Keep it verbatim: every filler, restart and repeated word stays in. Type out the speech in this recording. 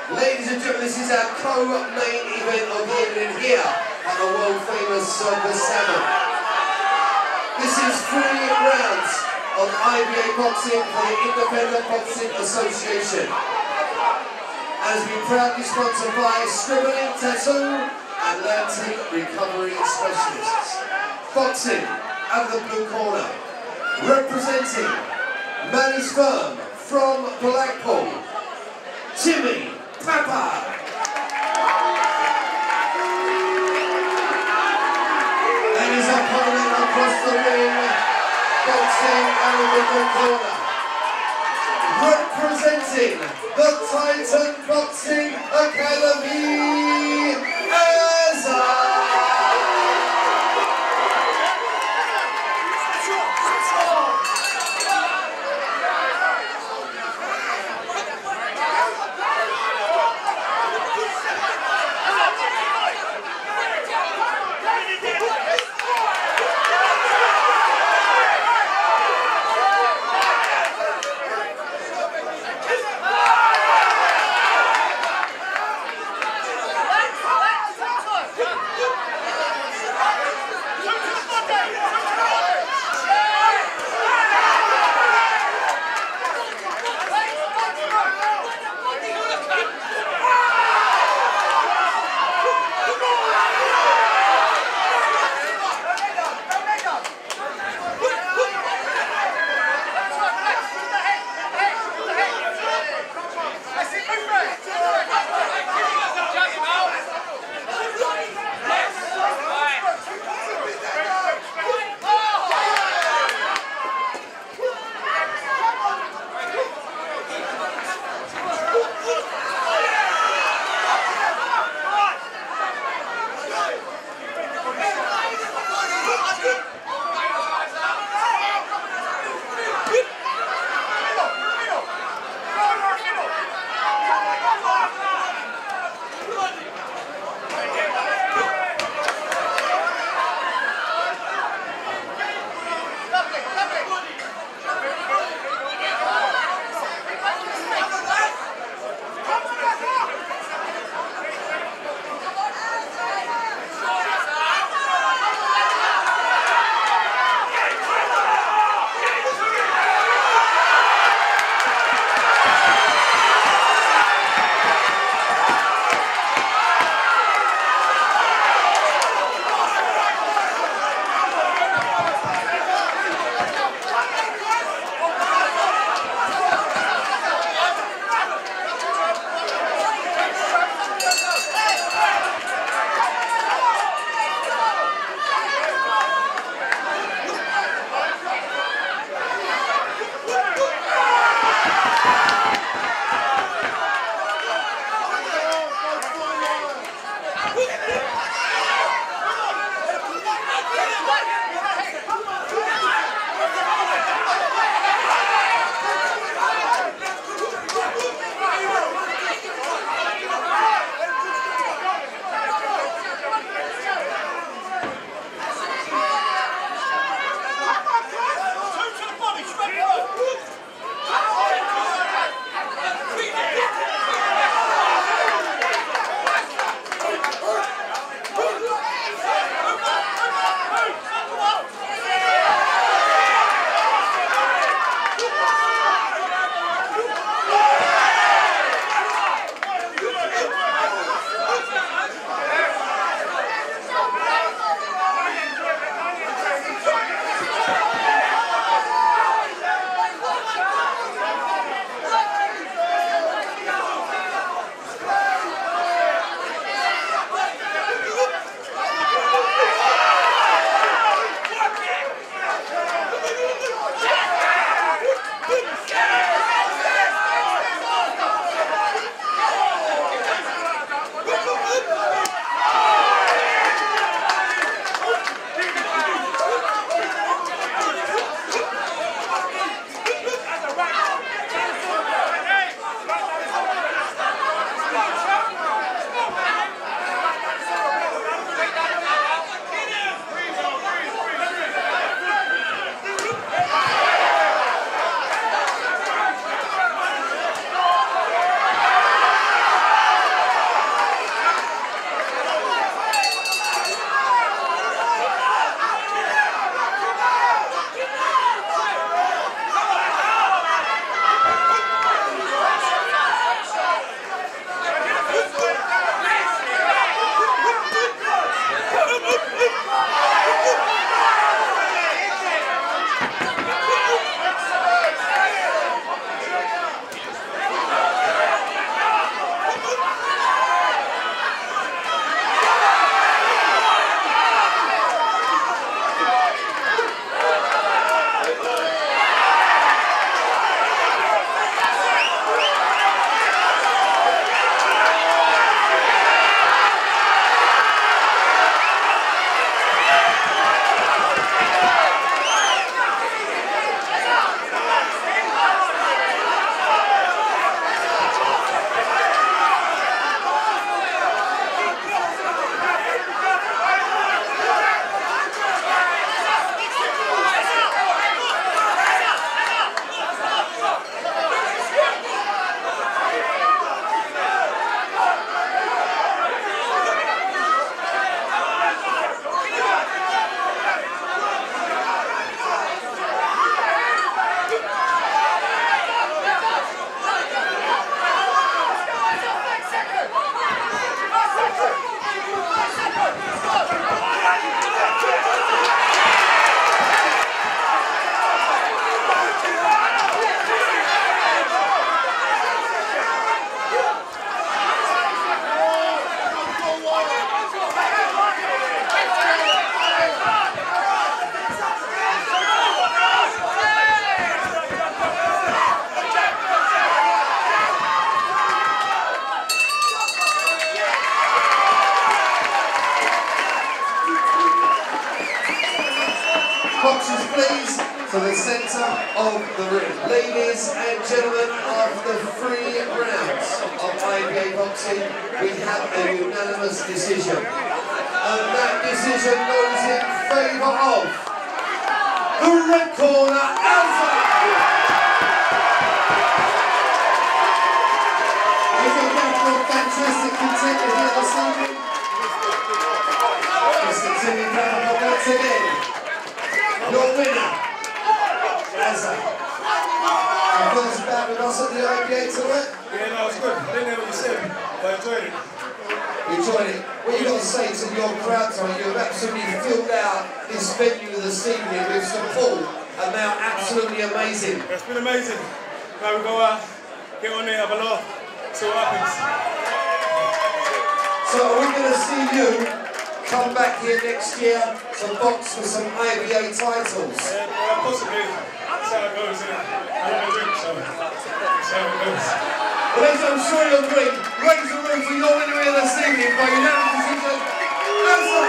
Ladies and gentlemen, this is our co-main event of the evening here at the world famous Circus Tavern. This is three rounds of I B A boxing for the Independent Boxing Association. As we proudly sponsored by Scribbling Tattoo and Lantern Recovery Specialists. Boxing out of the blue corner, representing Manny's firm from Blackpool, Timmy Pappa. And his opponent across the ring, boxing out of the blue corner, representing the Titan Boxing Academy, Azza. boxers please to the centre of the ring. Ladies and gentlemen, after three rounds of I B A boxing, we have a unanimous decision. And that decision goes in favour of the red corner, Azza! With a record fantastic contender here this evening, Mister Timmy Pappa once again, your winner, Azza. Your first bout with us at the I B A tonight? Yeah, no, it was good. I didn't hear what you said, but I enjoyed it. You enjoyed it. What you got to say to your crowd tonight? You've absolutely filled out this venue this evening with support, and they are absolutely amazing. It's been amazing. Now we go out, get on there, have a laugh, see what happens. So are we going to see you come back here next year to box for some I B A titles? Yeah, well, possibly. That's how it goes, isn't it? I don't drink, so that's how it goes. Well, as I'm sure you'll agree, raise the roof for your winner here this evening by unanimous decision. Azza!